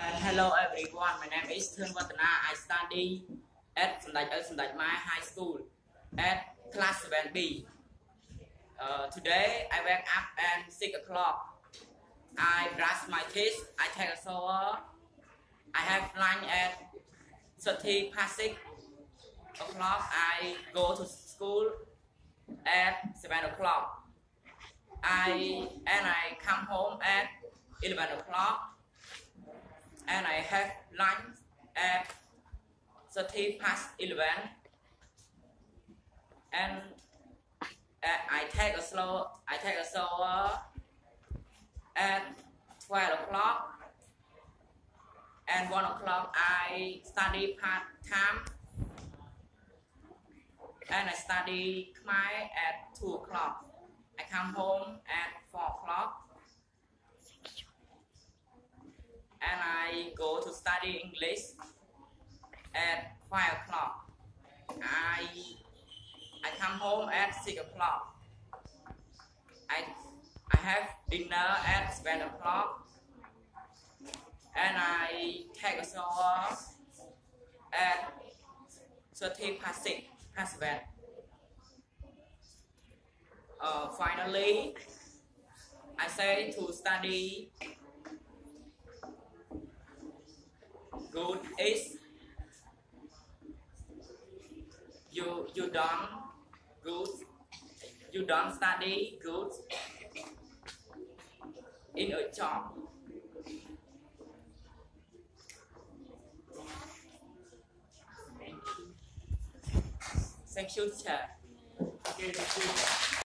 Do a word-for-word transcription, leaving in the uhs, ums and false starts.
And hello everyone, my name is Thun Watana. I study at Sandaj High School at class seven B. Uh, today I wake up at six o'clock. I brush my teeth, I take a shower. I have lunch at thirty past six o'clock. I go to school at seven o'clock. I and I come home at eleven o'clock. And I have lunch at thirty past eleven, and uh, I take a slow I take a shower at twelve o'clock, and one o'clock I study part time, and I study Khmer at two o'clock. I come home at four o'clock. And I go to study English at five o'clock. I I come home at six o'clock. I I have dinner at seven o'clock, and I take a shower at thirty past six past seven. Uh, finally, I say to study. Good is you you don't good you don't study good in a job. Thank you, teacher.